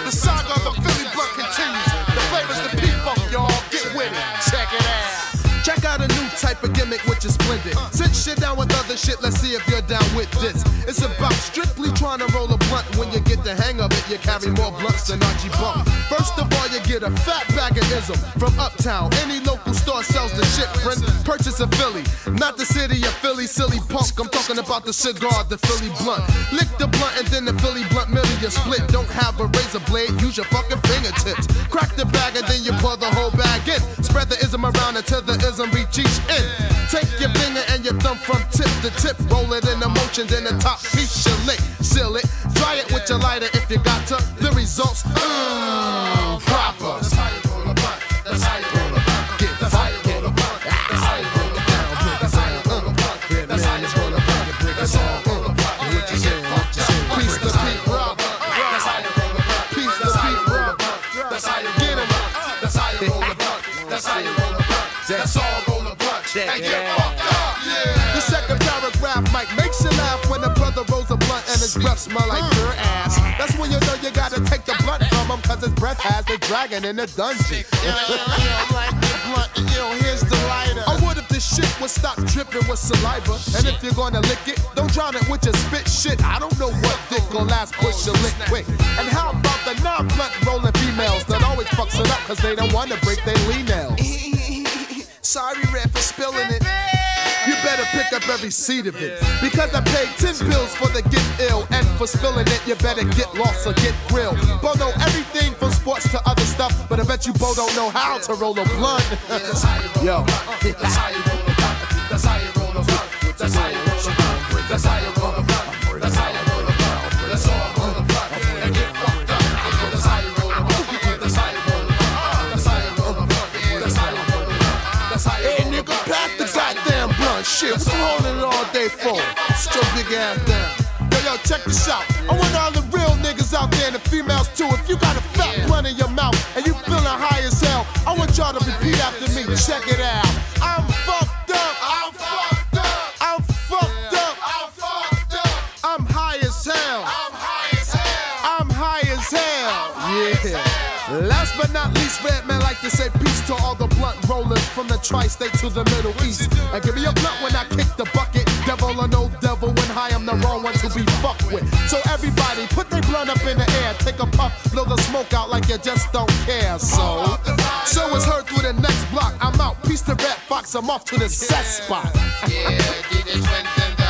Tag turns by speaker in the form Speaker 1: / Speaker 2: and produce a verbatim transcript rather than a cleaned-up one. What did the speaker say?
Speaker 1: The saga of the Philly blunt continues. The flavor's the P-Funk, y'all. Get with it. Check it out. Check out a new type of gimmick, which is splendid. Sit shit down with other shit, let's see if you're down with this. It's about strictly trying to roll a blunt. When you get the hang of it, you carry more blunts than Archie Bump. First of all, you get a fat bag of ism from Uptown. Any local store sells the shit, friend. Purchase a Philly, not the city of Philly, silly punk. I'm talking about the cigar, the Philly blunt. Lick the blunt and then the Philly blunt middle you split. Don't have a razor blade, use your fucking fingertips. Crack the bag and then you pour the whole bag in. Spread the ism around until the ism reach each end. Take your finger and your thumb from tip to tip. Roll it in the motion, then the top piece you lick. Seal it, dry it with your lighter if you got to. The results, mmm, proper. That's how you roll a blunt. That's how you roll a blunt. Get that's how you roll a blunt. That's how you roll a blunt. That's how you roll a blunt. That's how you roll a blunt. That's how you roll a blunt. What you say? Piece the beat, rock. That's how you roll a blunt. Piece the beat, rock. That's how you get 'em. That's how you roll a blunt. That's how you roll a blunt. That's all roll a blunt. And get fucked up. Yeah. The second paragraph might makes you laugh when a brother rolls a blunt and his breath smell like your ass. That's when you know you gotta take the blunt from him, cause his breath has the dragon in the dungeon. Yeah, yeah, like the blunt, yo, here's the lighter. Or what if this shit would stop dripping with saliva? And if you're gonna lick it, don't drown it with your spit shit. I don't know what dick or last push you lick quick. And how about the non-blunt rolling females that always fucks it up cause they don't wanna break their lean nails? Sorry, Red, for spilling it. You better pick up every seed of it. Because I paid ten bills for the get ill. And for spilling it, you better get lost or get grilled. Bo know everything from sports to other stuff. But I bet you Bo don't know how to roll a blunt. Yo. That's how you roll a blunt. That's how you roll a blunt. That's how you roll a blunt. That's how you roll a blunt. That's how you roll a blunt. That's all roll a blunt. And get fucked up. That's how you roll a blunt. That's how you roll a blunt. That's how you roll a blunt. That's how you roll a blunt. That's how you roll a blunt. Hey, nigga, pack the goddamn blunt. Shit, what you holding it all day for? Sit your big ass down. Yo, yo, check this out. I want all the real niggas out there and the females too. If you got a fat blunt in your mouth and you feeling high as hell, I want y'all to repeat after me. Check it out. I'm fucked up. I'm fucked up. I'm fucked up. I'm fucked up. I'm high as hell. I'm high as hell. I'm high as hell. Yeah. Last but not least, Redman like to say peace to all the blunt rollers from the tri-state to the Middle East. And give me a blunt when I kick the bucket. Devil or no devil, when high I'm the wrong one to be fucked with. So everybody, put their blunt up in the air, take a puff, blow the smoke out like you just don't care. So, so it's heard through the next block. I'm out. Peace to Red Fox. I'm off to the set spot. Yeah, D J Twin